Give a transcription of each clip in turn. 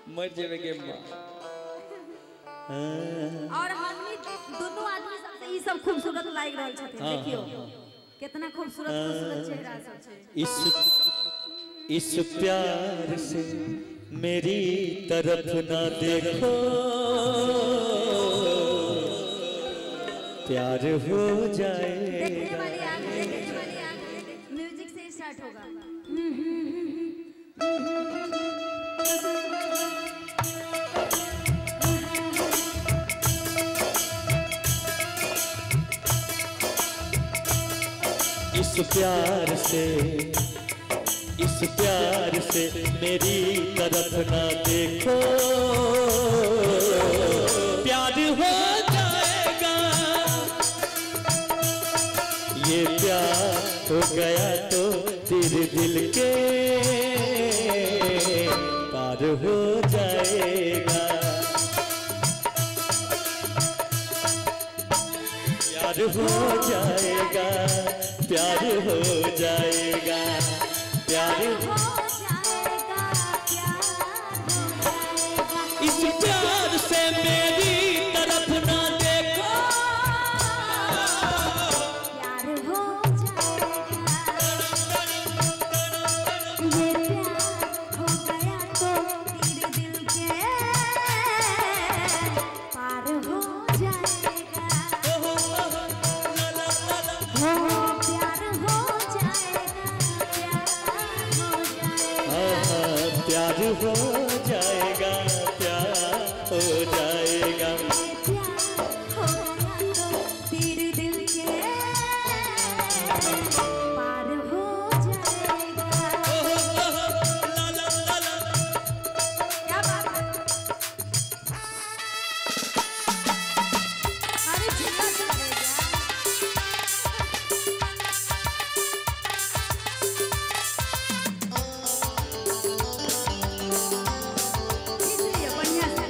मर जावे के मां। और हमनी दोनों आदमी सबसे ई सब खूबसूरत लाग रहल छथिन। देखियो कितना खूबसूरत खूबसूरत चेहरा सब छै। इस प्यार से मेरी तरफ ना देखो, प्यार हो जाएगा। देखने वाली आंख, म्यूजिक से स्टार्ट होगा। इस प्यार से मेरी तरफ ना देखो, प्यार हो जाएगा। ये प्यार हो गया तो तेरे दिल के पार हो जाएगा। प्यार हो जाएगा, प्यार हो जाएगा, प्यार हो जाएगा, प्यार हो जाएगा। इस प्यार से मेरी तरफ ना देखो, प्यार हो जाएगा। ये प्यार हो गया तो तेरे दिल के पार हो जाएगा। हो प्यार हो जाएगा, प्यार हो जाएगा, प्यार हो जाएगा। तेरे दिल के पार हो जाएगा। क्या बात है? अरे झूला चल रहा है क्या? इसलिए बढ़िया से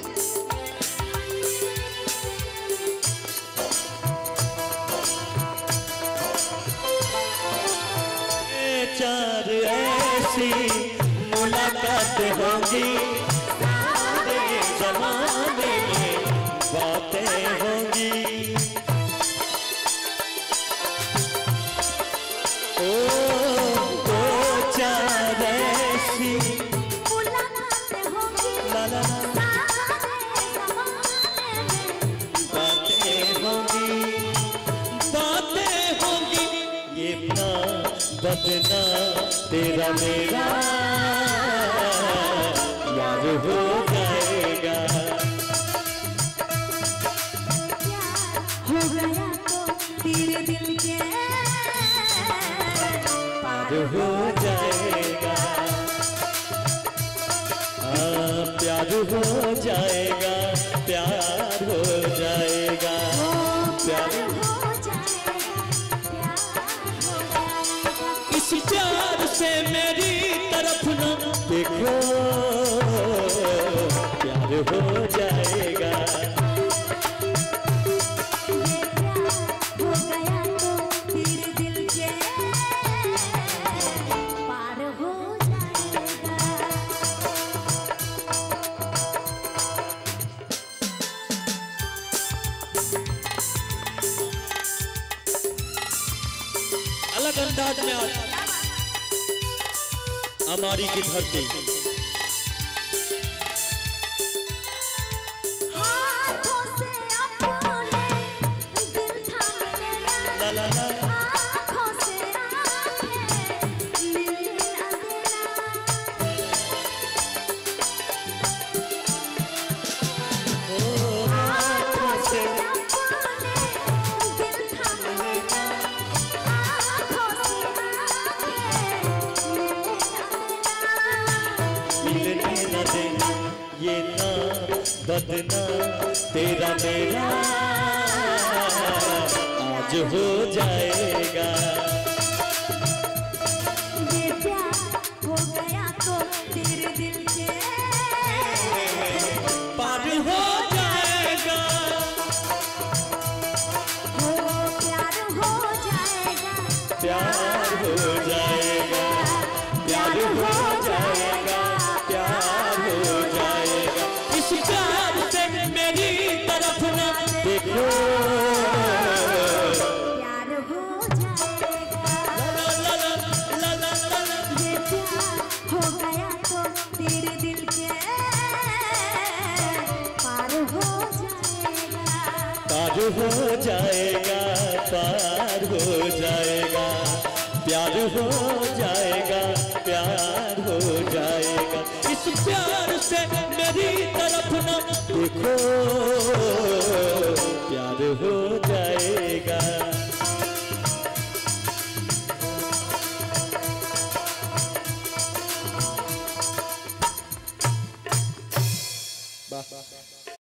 चार ऐसी मुलाकात होंगी, सारे जमाने में बातें होंगी। ओ दो चार ऐसी मुलाकातें होंगी, सारे जमाने में बातें होंगी। ये ना बदना तेरा मेरा यार हो जाएगा। हो गया तो तेरे दिल के पार हो जाएगा। प्यार हो जाएगा, प्यार हो जाएगा, प्यार हो जाएगा, प्यार हो जाएगा। इस प्यार से मेरी तरफ ना देखो, प्यार हो जाएगा। ये प्यार हो गया तो तेरे दिल के पार हो जाएगा। अलग अंदाज में आज हमारी की धरती हाथों से अपने दिल थाम लेना, ला ला ला आँखों से आँखें मिला देना। हाथों से अपने दिल थाम लेना, आँखों से आँखें मिला मिलने न देना। ये ना बदना तेरा मेरा आज हो जाएगा। ये प्यार हो गया तो तेरे दिल के पार हो जाएगा। हो प्यार हो जाएगा, प्यार हो जाएगा, प्यार हो जाएगा, प्यार हो जाएगा। हो प्यार हो जाएगा। ये प्यार हो गया तो तेरे दिल के पार हो जाएगा। पार हो जाएगा, पार हो जाएगा, प्यार हो जाएगा।